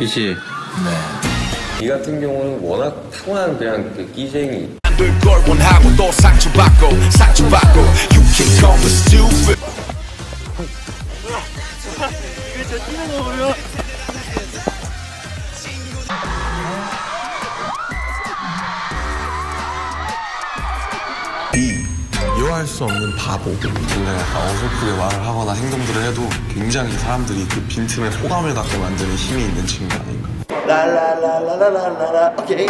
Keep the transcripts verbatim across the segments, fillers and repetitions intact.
그치? 네. 이 같은 경우는 워낙 타고난 그냥 그 끼쟁이. 걸 원하고 또 상처받고 상처받고 You can call me stupid. 이거 진짜 뛰는 거 보면 이 이해할 수 없는 바보. 굉장히 약간 어설프게 말을 하거나 행동들을 해도 굉장히 사람들이 그 빈틈에 호감을 갖게 만드는 힘이 있는 친구 아닌가. 라라라라라라라 오케이.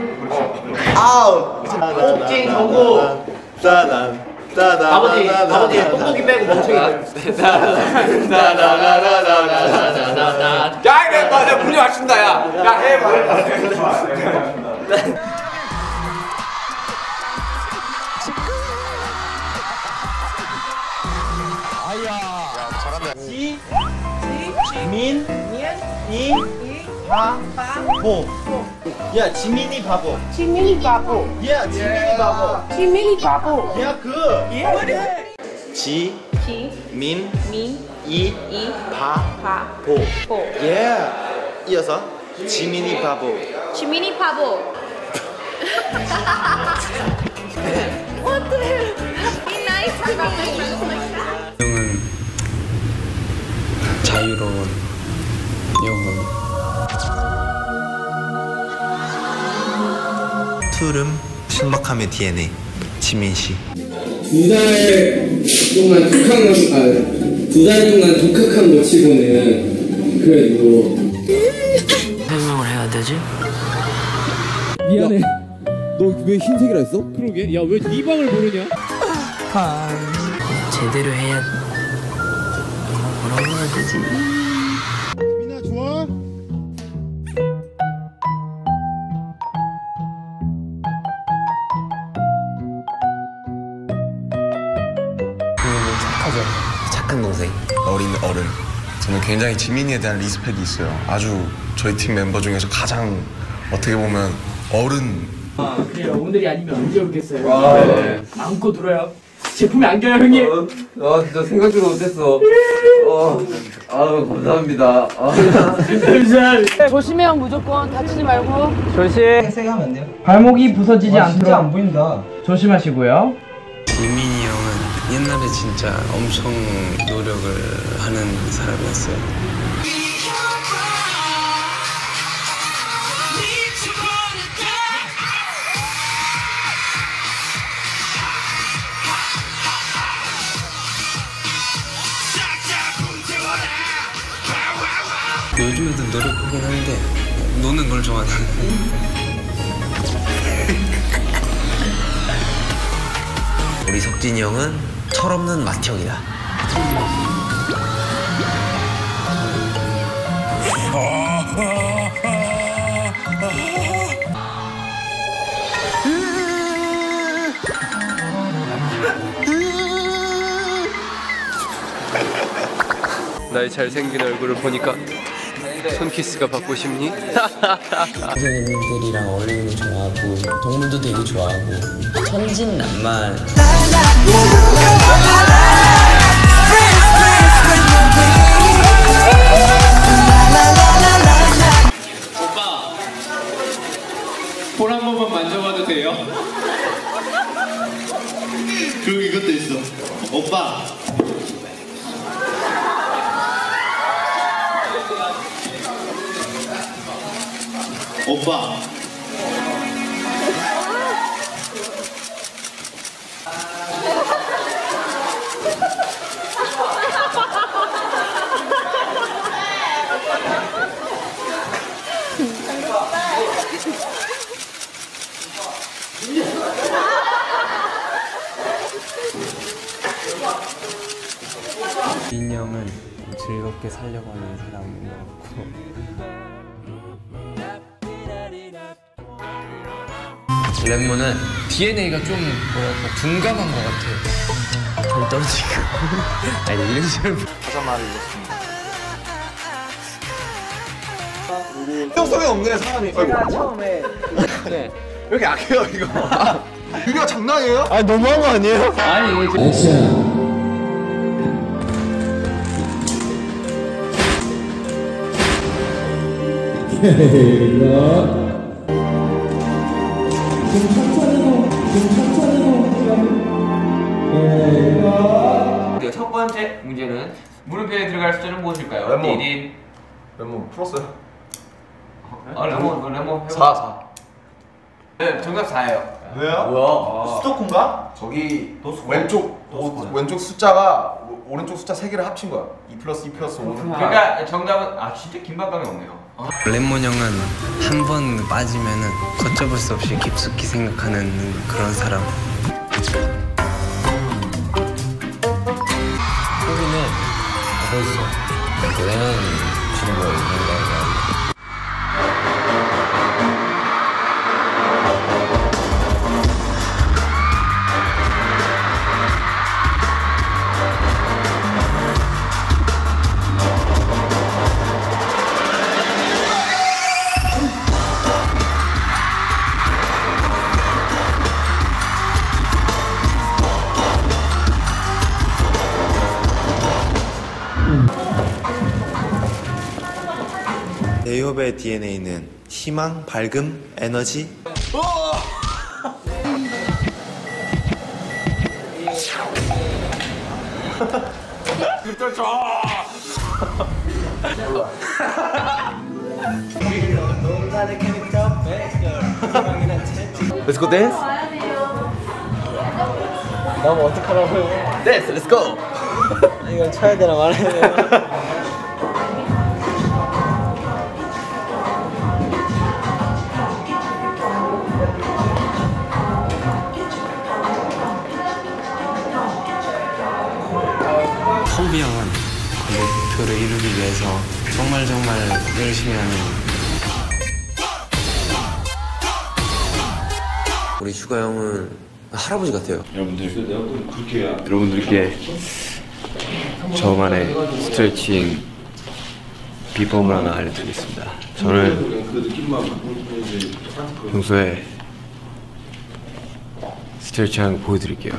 아우. 옥진 정구. 따단 따단. 아버지 아버지 똥고기 빼고 멍청이들. 따라라라라라라라라. 야 이게 뭐 내가 분리 맞춘다 야. 야 해 뭐. 지, 민, 이, 바, 보. 야, 지민이 바보. 지민이 바보. 야, 지민이 바보. 지민이 바보. 야, 그. 지, 지, 민, 민, 이, 이, 바, 바, 보. 보. 예. 이어서 지민이 바보. 지민이 바보. What the hell? Be nice to me. 형은 자유로운 영혼. 투름 신박함의 디엔에이 지민 씨. 두 달 동안 독학한 아두 달 동안 독학한 거 치고는 그래도 설명을 해야 되지? 미안해. 너 왜 흰색이라 했어? 그러게. 야, 왜 네 방을 모르냐? 제대로 해야 뭐라고 해야 되지? 미나 좋아? 착하죠. 착한 동생. 어린 어른. 저는 굉장히 지민이에 대한 리스펙이 있어요. 아주 저희 팀 멤버 중에서 가장 어떻게 보면 어른. 아 그래요. 오늘이 아니면 언제 오겠어요? 아, 네. 마음껏 울어요. 제품이 안겨요 형님. 아 진짜 생각지도 못했어. 어, 아유 감사합니다. 조심해요 무조건 다치지 말고. 조심. 세게 하면 안 돼요? 발목이 부서지지 와, 않도록 진짜 안 보인다. 조심하시고요. 지민이 형은 옛날에 진짜 엄청 노력을 하는 사람이었어요. 요즘에도 노력하긴 하는데 노는 걸 좋아하는. 우리 석진이 형은 철없는 맏형이다. 나의 잘생긴 얼굴을 보니까 손키스가 받고 싶니? 선생님들이랑 어울리는 거 좋아하고 동물도 되게 좋아하고 천진난만. 오빠, 볼 한 번만 만져봐도 돼요? 그리고 이것도 있어. 오빠. 오빠. 인형은 즐겁게 살려고 하는 사람인 것 같고 랩몬은 디엔에이가 좀 뭐랄까 둔감한 것 같아요. 덜 떨어지고 아니 이런 식으로 가사말을 읽었습니다. 형성이 없네 사람이. 제가 처음에 네. 왜 이렇게 약해요 이거? 유리가 장난이에요? 아 너무한 거 아니에요? 아니 액션. 네, 첫 번째 문제는 물음표에 들어갈 숫자는 무엇일까요? 레몬. 디디. 레몬 풀었어요. 어, 레몬, 레몬. 사, 사. 네, 정답 사예요. 왜요? 뭐야? 수도콘가? 저기 왼쪽 오, 왼쪽 숫자가 오- 오른쪽 숫자 세 개를 합친 거야. 이 플러스 이 플러스 오. 그러니까 정답은 아 진짜 긴박감이 없네요. 레몬 형은 한 번 빠지면은 걷잡을 수 없이 깊숙이 생각하는 그런 사람. 호비는 벌써 대단한 친구예요. 생각이. 데이홉의 디엔에이는 희망, 밝음, 에너지. Let's go dance. 나뭐 어떡하라고요? Dance. Let's go. 이건 쳐야 되나 말아야 되나? 호비 형은 그 목표를 이루기 위해서 정말 정말 열심히 하는. 우리 슈가 형은 할아버지 같아요. 여러분들께 저만의 스트레칭 비법을 하나 알려드리겠습니다. 저는 평소에 스트레칭하는 거 보여드릴게요.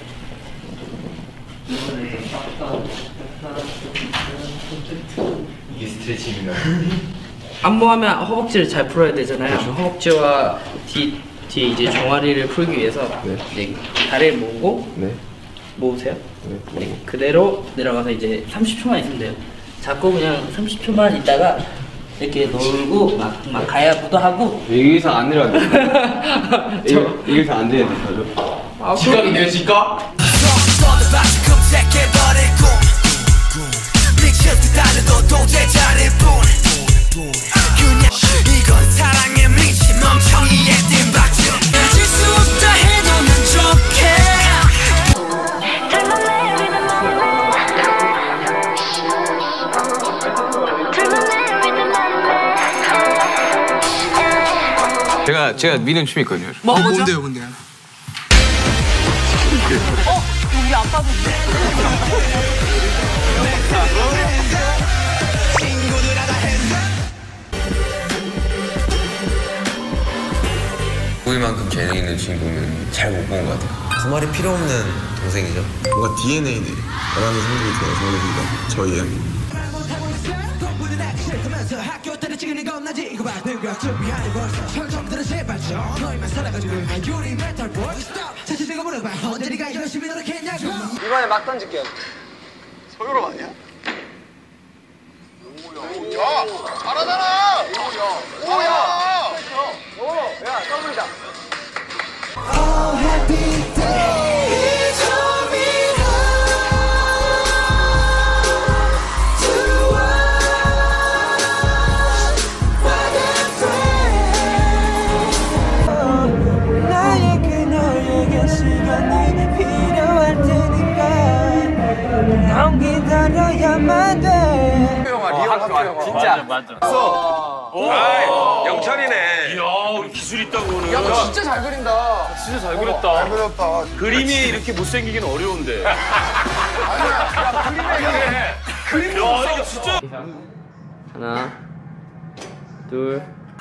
이게 스트레칭인가요? 안무하면 허벅지를 잘 풀어야 되잖아요. 허벅지와 뒤, 뒤에 이제 종아리를 풀기 위해서 네. 이제 다리를 모으고 네. 모으세요. 네. 네, 그대로 내려가서 이제 삼십 초만 있으면 돼요. 자꾸 그냥 삼십 초만 있다가 이렇게 놀고 막, 막 가야부도 하고. 여기서 안 내려간다. 여기서 안 되는데 아, 직각이네요, 직각? 이건 사랑에 미친 멍청이의 띵박질 가질 수 없다 해도 난 좋게 제가 제가 미는 춤이 있거든요. 뭐, 어, 뭐죠? 뭔데요, 뭔데요? 어? 우리 아빠도 호비만큼 재능 있는 친구는 잘 못 본 것 같아요. 그 말이 필요 없는 동생이죠. 뭔가 디엔에이라는 생각이 들어서 저희의 이번에 막 던질게요. 서유럽 아니야? 야! 잘하잖아! 오야! 오, 야, 더블이다. 나에게 너에게 시간이 필요할 테니까 넌 기다려야만 돼. 진짜. 영철이네. 이야, 우리 기술 있다고 오늘. 야, 너 진짜 잘 그린다. 진짜 잘 그렸다. 잘 그렸다. 그림이 이렇게 못생기긴 어려운데. 그림이 야, 이거 진짜. 하나, 둘.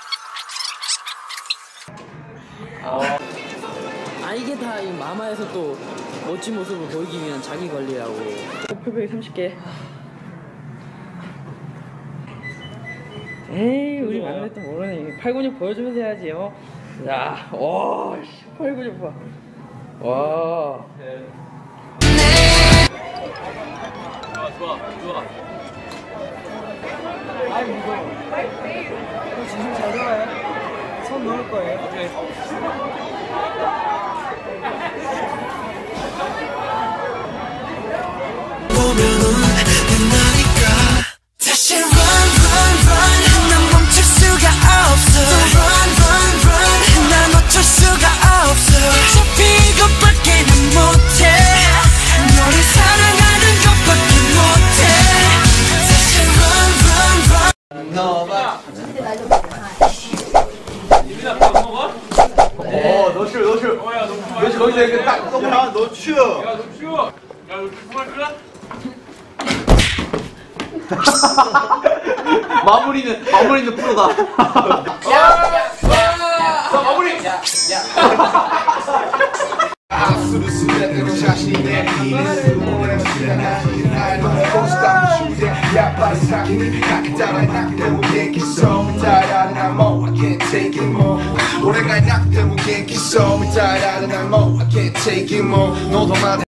아 이게 다 이 마마에서 또 멋진 모습을 보이기 위한 자기 관리라고. 목표백이 삼십 개. 에이 우리 만날 때 모르네. 팔근육 보여주면서 해야지. 어? 야, 와, 팔근육 봐. 와. 좋아, 좋아. 아 무거워. 중심 잘 잡아요. 손 놓을 거예요. 오케이. 보면은 된다니까. 다시 run run run 난 멈출 수가 없어. Run run run 난 어쩔 수가 없어. 어차피 이것밖에는 못해. 너를 사랑하는 것밖에 못해. 다시 run run run 너가 어, 노출, 노출. 어, 야, 노출. 노출, 거기서 이렇게 딱 써보면. 야, 노출. 야, 노출. 야, 노출 정말 크다? 마무리는 마무리는 프로다. 야, 야, 야, 마무리. 야, 앞으로 수레대로 자신이 내리는 야 빨리 사귀니 낙따라 낙대무게 기소 따라는 날 more I can't take it more 오래가야 낙대무게 기소 따라는 날 more I can't take it more 너도 만